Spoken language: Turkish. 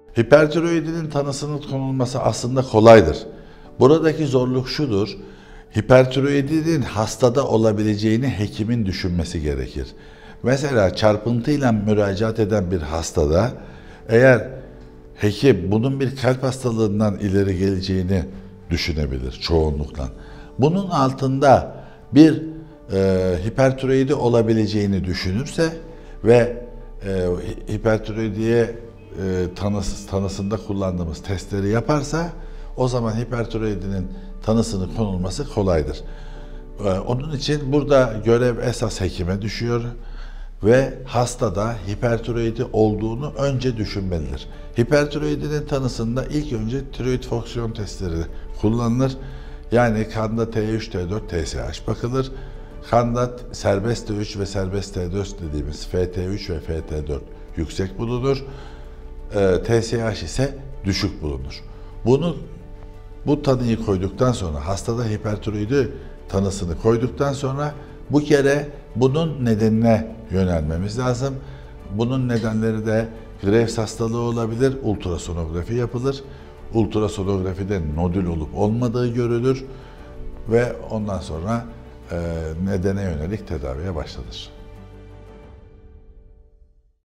Hipertiroidinin tanısının konulması aslında kolaydır. Buradaki zorluk şudur: hipertiroidinin hastada olabileceğini hekimin düşünmesi gerekir. Mesela çarpıntıyla müracaat eden bir hastada eğer hekim bunun bir kalp hastalığından ileri geleceğini düşünebilir çoğunlukla. Bunun altında bir hipertiroidi olabileceğini düşünürse ve hipertiroidiye tanısında kullandığımız testleri yaparsa o zaman hipertiroidinin tanısının konulması kolaydır. Onun için burada görev esas hekime düşüyor ve hastada hipertiroidi olduğunu önce düşünmelidir. Hipertiroidinin tanısında ilk önce tiroid fonksiyon testleri kullanılır. Yani kanda T3, T4, TSH bakılır. Kanda serbest T3 ve serbest T4 dediğimiz FT3 ve FT4 yüksek bulunur. TSH ise düşük bulunur. Bu tanıyı koyduktan sonra, hastada hipertiroidi tanısını koyduktan sonra bu kere bunun nedenine yönelmemiz lazım. Bunun nedenleri de Graves hastalığı olabilir, ultrasonografi yapılır. Ultrasonografide nodül olup olmadığı görülür ve ondan sonra nedene yönelik tedaviye başlanır.